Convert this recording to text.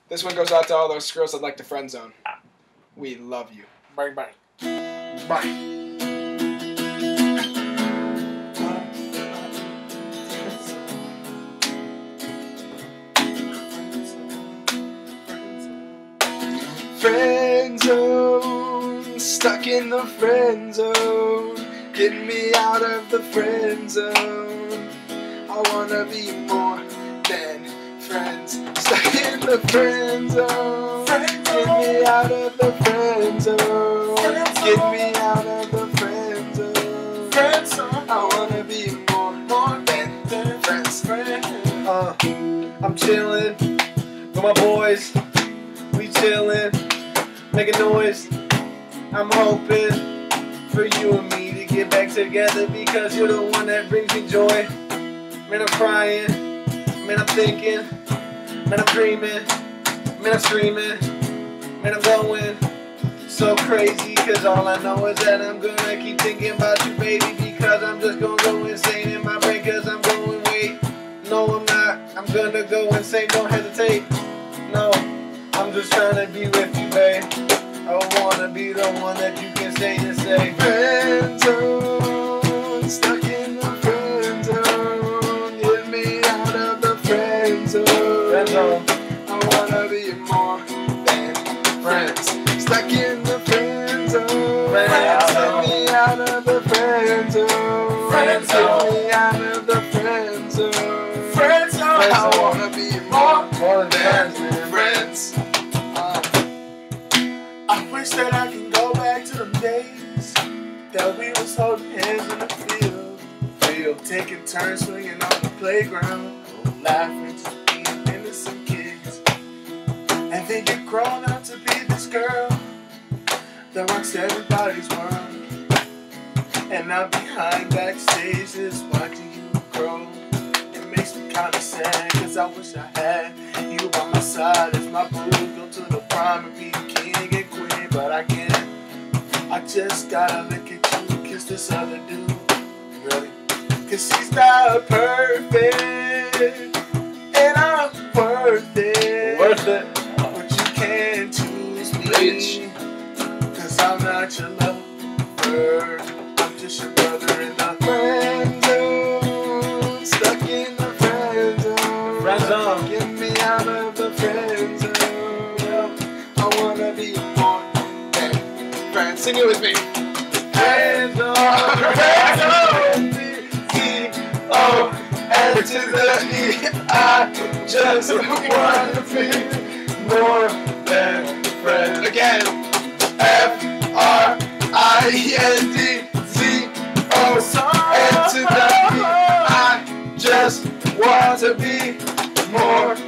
This one goes out to all those girls that like the friend zone. We love you. Bang, bang. Bye. Friend zone, stuck in the friend zone. Get me out of the friend zone. I wanna be more than friends. Stuck in the friend zone. Get me out of the friend zone. Get me out of the friend zone. I wanna be more than friends. I'm chillin' with my boys. We chillin', making noise. I'm hoping for you and me to get back together because you're the one that brings me joy. Man, I'm crying. Man, I'm thinking. Man, I'm dreaming. Man, I'm streaming. Man, I'm going so crazy because all I know is that I'm gonna keep thinking about you, baby, because I'm just gonna go insane in my brain because I'm going, wait. No, I'm not. I'm gonna go insane. Don't hesitate. No. I'm just trying to be with you, babe. I wanna be the one that you can say and say. Friend zone, stuck in the friend zone. Get me out of the friend zone. Friend zone. I wanna be more than friends. Stuck in the friend zone. Get me out of the friend zone. Friend zone. Get me out of the friend zone. Friend zone. I wanna be more than than friends. I wish that I can go back to the days that we was holding hands in the field, taking turns swinging on the playground, laughing, just being innocent kids. And then get grown up to be this girl that rocks everybody's world. And I'm behind backstage just watching you grow. It makes me kinda sad, cause I wish I had you by my side as my boo. Go to the prime and be king and queen, but I can't. I just gotta look at you, kiss this other dude. Really? Cause she's not perfect, and I'm worth it. Worth it. But you can't choose me. Bitch. Cause I'm not your lover. I'm just your brother in the friend zone. Stuck in the friend zone. Friend zone. Get me out of the friend zone. I wanna be more than friends. Sing it with me. Friend zone. Friend zone. L to the E. I just wanna be more than friends. Again. Friend Z-O. L to the E. I just want to be more